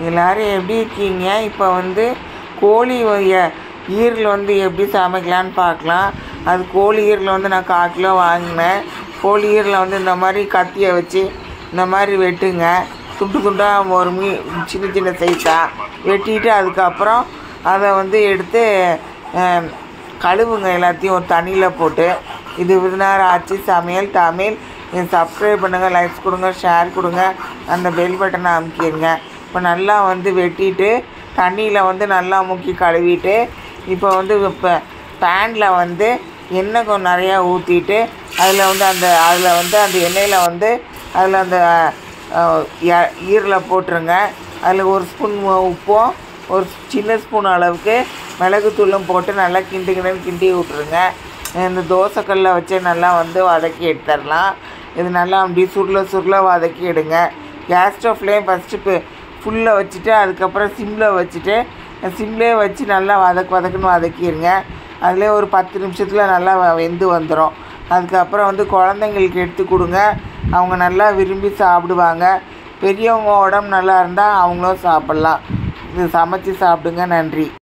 எல்லோரும் எப்படி இருக்கீங்க? இப்போ வந்து கோழி ஈரல் வந்து எப்படி சமைக்கலான்னு பார்க்கலாம். அது கோழி ஈரல் வந்து நான் 1/4 கிலோ வாங்கினேன். கோழி ஈரலை வந்து இந்த மாதிரி கத்தியை வச்சு இந்த மாதிரி வெட்டுங்க. துண்டு துண்டாக ஒரு சின்ன சின்ன சைஸாக வெட்டிட்டு அதுக்கப்புறம் அதை வந்து எடுத்து கழுவுங்க. எல்லாத்தையும் ஒரு தண்ணியில் போட்டு. இது விருதுநகர் ஆச்சி சமையல் தமிழ். சப்ஸ்கிரைப் பண்ணுங்கள், லைக்ஸ் கொடுங்க, ஷேர் கொடுங்க, அந்த பெல் பட்டனை அமுக்கிடுங்க. இப்போ நல்லா வந்து வெட்டிட்டு தண்ணியில் வந்து நல்லா முக்கி கழுவிட்டு இப்போ வந்து பேனில் வந்து எண்ணெய் கொஞ்சம் நிறையா ஊற்றிட்டு அதில் வந்து அந்த எண்ணெயில் வந்து அதில் அந்த ஈரலை போட்டுருங்க. அதில் 1 ஸ்பூன் உப்பும் 1 சின்ன ஸ்பூன் அளவுக்கு மிளகுத்தூளும் போட்டு நல்லா கிண்டி விட்ருங்க. இந்த தோசைக்கல்லில் வச்சு நல்லா வந்து வதக்கி எடுத்துடலாம். இது நல்லா அப்படி சுருள வதக்கி எடுங்க. கேஸ் ஸ்டவ்லேயும் ஃபஸ்ட்டு ஃபுல்லில் வச்சுட்டு அதுக்கப்புறம் சிம்லேயே வச்சு நல்லா வதக்குன்னு வதக்கிடுங்க. அதிலே ஒரு 10 நிமிஷத்தில் நல்லா வெந்து வந்துடும். அதுக்கப்புறம் வந்து குழந்தைங்களுக்கு எடுத்து கொடுங்க. அவங்க நல்லா விரும்பி சாப்பிடுவாங்க. பெரியவங்க உடம்பு நல்லா இருந்தால் அவங்களும் சாப்பிட்லாம். இது சமைச்சி சாப்பிடுங்க. நன்றி.